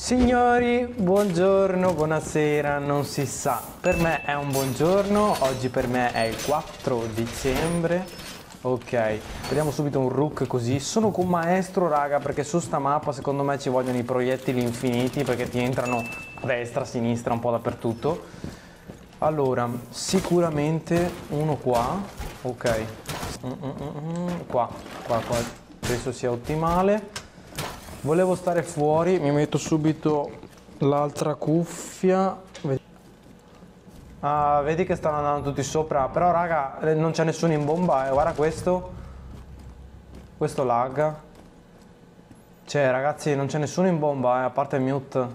Signori, buongiorno, buonasera, non si sa. Per me è un buongiorno, oggi per me è il 4 dicembre. Ok, vediamo subito un rook così. Sono con maestro, raga, perché su sta mappa secondo me ci vogliono i proiettili infiniti, perché ti entrano a destra, a sinistra, un po' dappertutto. Allora, sicuramente uno qua. Ok. Qua, penso sia ottimale. Volevo stare fuori, mi metto subito l'altra cuffia. Ah, vedi che stanno andando tutti sopra, però raga, non c'è nessuno in bomba, guarda questo. Questo lag. Cioè, ragazzi, non c'è nessuno in bomba, a parte mute.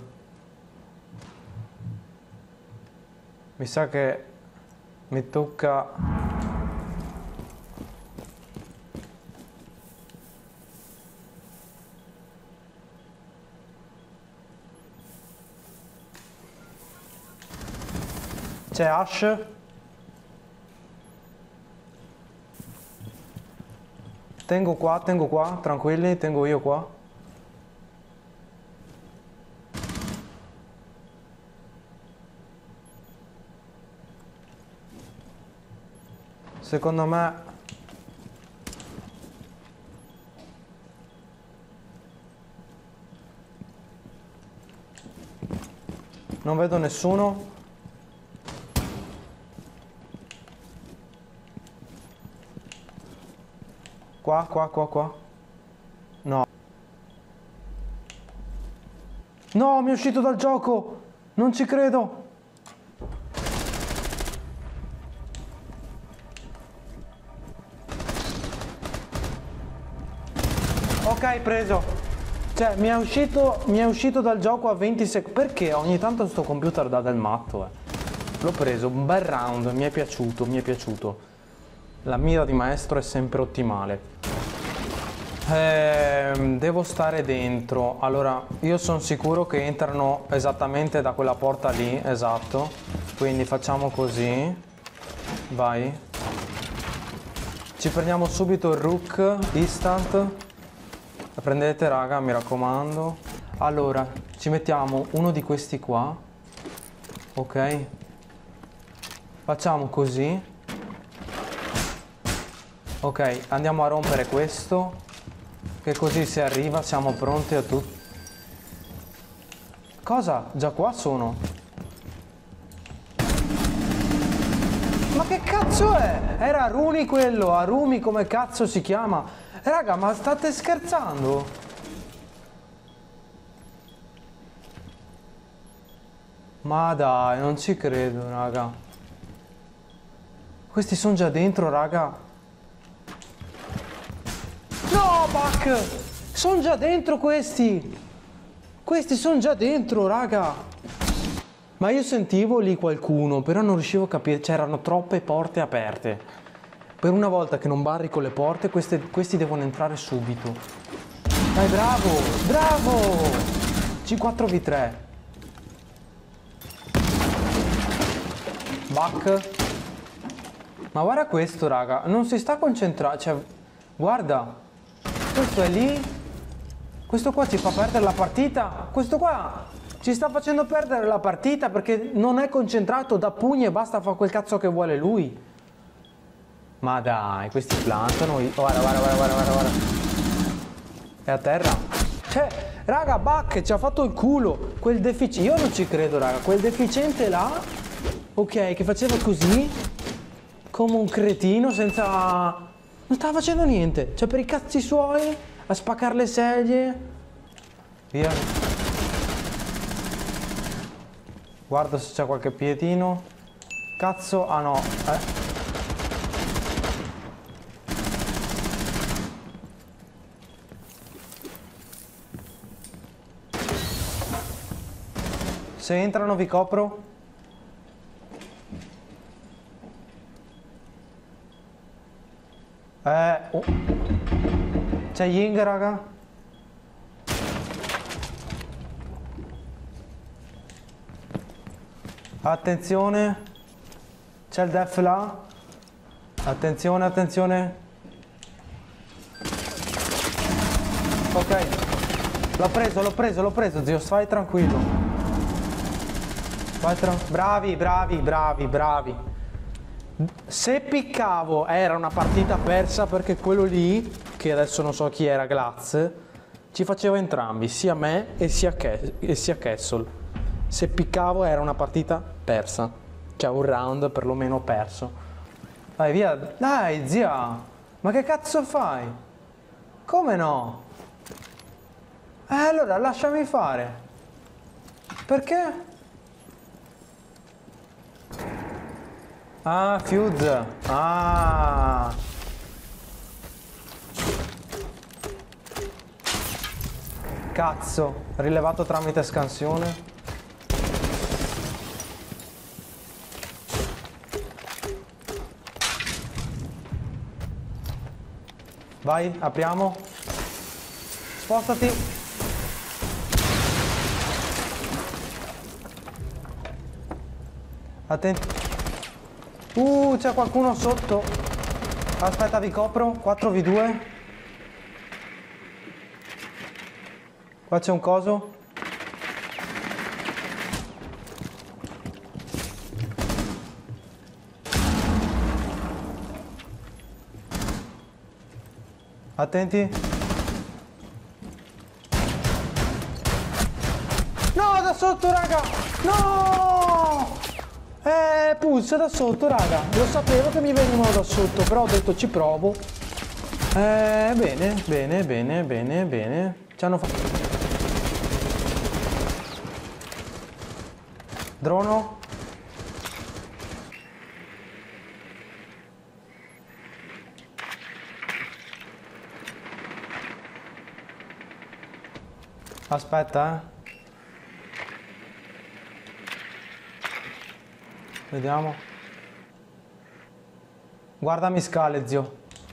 Mi sa che mi tocca... C'è Ash. Tengo qua, tranquilli, tengo io qua. Secondo me... Non vedo nessuno. Qua. No. No, mi è uscito dal gioco. Non ci credo. Ok, preso. Cioè, mi è uscito dal gioco a 20 secondi. Perché ogni tanto sto computer dà del matto, L'ho preso, un bel round, mi è piaciuto. La mira di maestro è sempre ottimale. Devo stare dentro. Allora, io sono sicuro che entrano esattamente da quella porta lì, esatto. Quindi facciamo così. Vai. Ci prendiamo subito il rook, instant. La prendete, raga, mi raccomando. Allora, ci mettiamo uno di questi qua. Ok. Facciamo così. Ok, andiamo a rompere questo. Che così se arriva siamo pronti a tutto. Cosa? Già qua sono? Ma che cazzo è? Era Arumi quello, Arumi come cazzo si chiama? Raga, ma state scherzando? Ma dai, non ci credo, raga. Questi sono già dentro, raga. No, Buck! Sono già dentro questi! Questi sono già dentro, raga! Ma io sentivo lì qualcuno, però non riuscivo a capire, c'erano troppe porte aperte. Per una volta che non barrico le porte, questi devono entrare subito. Dai, bravo! Bravo! C4V3. Buck. Ma guarda questo, raga, non si sta concentrando, cioè, guarda. Questo è lì. Questo qua ci fa perdere la partita. Questo qua ci sta facendo perdere la partita perché non è concentrato, da pugni e basta, fa quel cazzo che vuole lui. Ma dai, questi plantano. Guarda. È a terra. Cioè, raga, Buck ci ha fatto il culo. Quel deficiente. Io non ci credo, raga. Quel deficiente là, ok, che faceva così, come un cretino, senza... Non stava facendo niente, cioè per i cazzi suoi, a spaccare le sedie. Via. Guarda se c'è qualche piedino. Cazzo, ah no, Se entrano vi copro. Oh. C'è Ying, raga. Attenzione. C'è il def là. Attenzione. Ok. L'ho preso, zio, stai tranquillo. Bravi. Se piccavo era una partita persa perché quello lì, che adesso non so chi era, Glaz, ci faceva entrambi, sia me e sia Kessel. Se piccavo era una partita persa. Cioè un round perlomeno perso. Vai via. Dai, zia. Ma che cazzo fai? Come no? Allora lasciami fare. Perché? Ah, Fuse. Ah. Cazzo, rilevato tramite scansione. Vai, apriamo. Spostati. Attenti. C'è qualcuno sotto. Aspetta, vi copro. 4v2. Qua c'è un coso. Attenti. No, da sotto, raga! No! Pulsa da sotto, raga. Lo sapevo che mi venivano da sotto, però ho detto ci provo. Bene. Ci hanno fatto... Drono. Aspetta, Vediamo. Guardami scale, zio.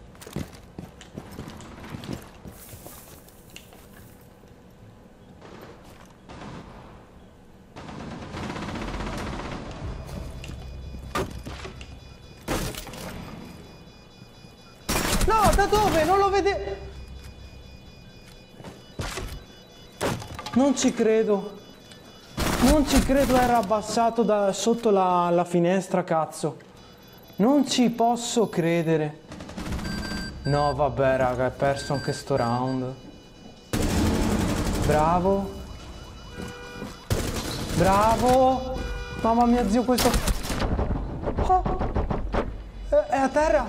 No, da dove? Non lo vede... Non ci credo. Non ci credo, era abbassato da sotto la finestra, cazzo. Non ci posso credere. No, vabbè, raga, hai perso anche sto round. Bravo. Bravo. Mamma mia, zio, questo... Oh. È a terra.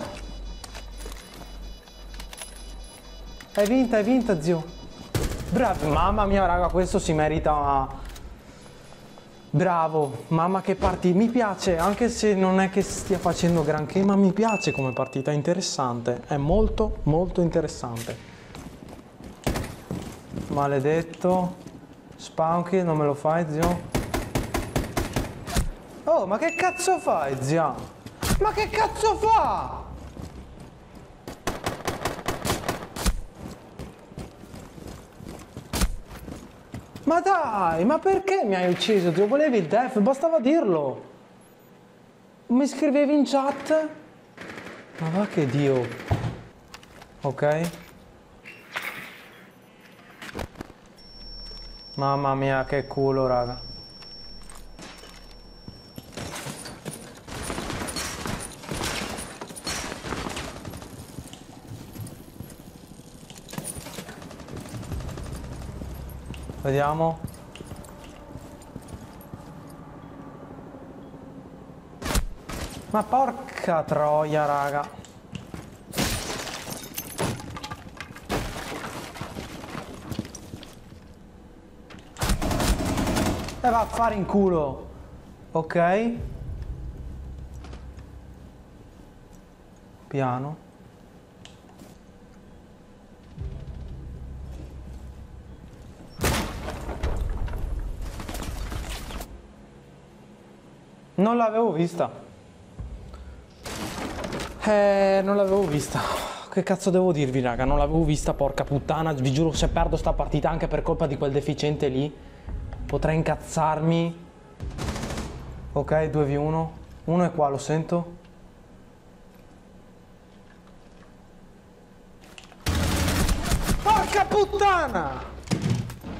Hai vinta, zio. Bravo, mamma mia, raga, questo si merita. Bravo, mamma che partita, mi piace, anche se non è che stia facendo granché, ma mi piace come partita, è interessante, è molto interessante. Maledetto. Spawn kill, non me lo fai, zio? Oh, ma che cazzo fai, zia? Ma che cazzo fa? Ma dai, ma perché mi hai ucciso? Ti volevi il def, bastava dirlo. Mi scrivevi in chat? Ma va che Dio. Ok. Mamma mia, che culo, raga. Vediamo. Ma porca troia, raga. E va a fare in culo. Ok. Piano. Non l'avevo vista. Non l'avevo vista. Che cazzo devo dirvi, raga? Non l'avevo vista, porca puttana. Vi giuro, se perdo sta partita anche per colpa di quel deficiente lì, potrei incazzarmi. Ok, 2v1. Uno è qua, lo sento. Porca puttana!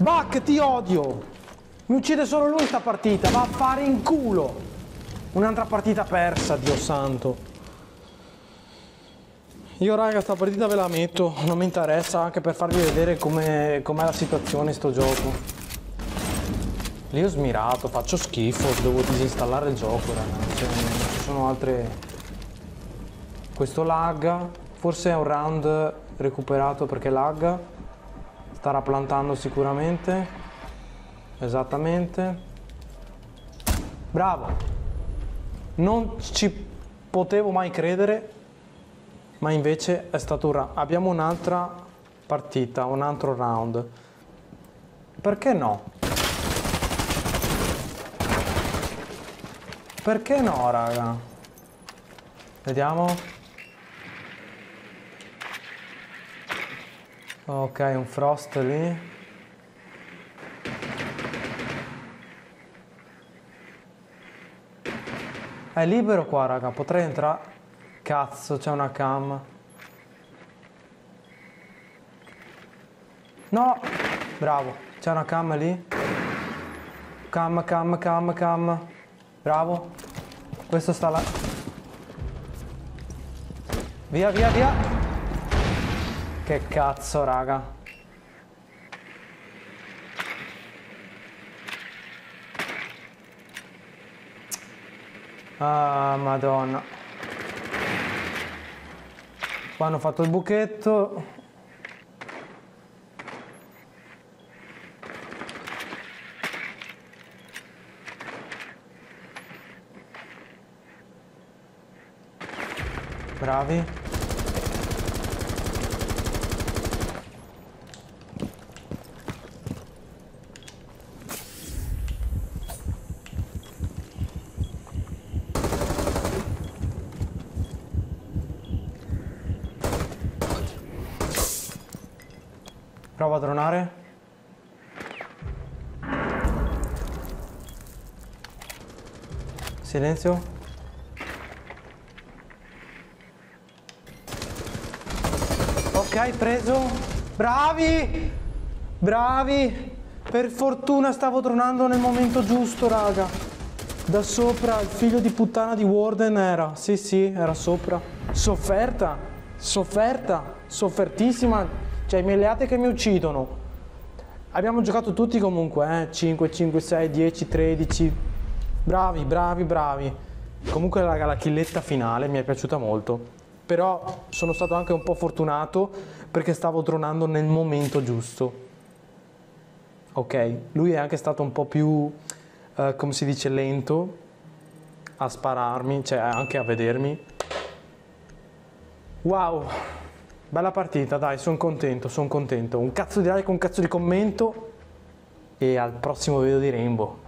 Buck, ti odio! Mi uccide solo lui sta partita, va a fare in culo! Un'altra partita persa, Dio santo. Io raga sta partita ve la metto, non mi interessa, anche per farvi vedere com'è la situazione in sto gioco. Lì ho smirato, faccio schifo, devo disinstallare il gioco ragazzi, non ci sono altre... Questo lagga, forse è un round recuperato perché lagga. Starà plantando sicuramente. Esattamente. Bravo. Non ci potevo mai credere, ma invece è stato un round. Abbiamo un'altra partita, un altro round. Perché no? Perché no, raga? Vediamo. Ok, un frost lì. È libero qua, raga, potrei entrare. Cazzo, c'è una cam. No! Bravo, c'è una cam lì. Cam. Bravo. Questo sta là. Via. Che cazzo, raga. Ah, madonna. Qua hanno fatto il buchetto. Bravi. Prova a dronare. Silenzio. Ok, preso. Bravi! Per fortuna stavo dronando nel momento giusto, raga. Da sopra, il figlio di puttana di Warden era. Sì, era sopra. Soffertissima. Cioè i miei alleati che mi uccidono. Abbiamo giocato tutti comunque, 5, 6, 10, 13. Bravi. Comunque raga, la killetta finale mi è piaciuta molto. Però sono stato anche un po' fortunato perché stavo dronando nel momento giusto. Ok, lui è anche stato un po' più, come si dice, lento a spararmi, cioè anche a vedermi. Wow! Bella partita, dai, sono contento. Un cazzo di like, un cazzo di commento e al prossimo video di Rainbow.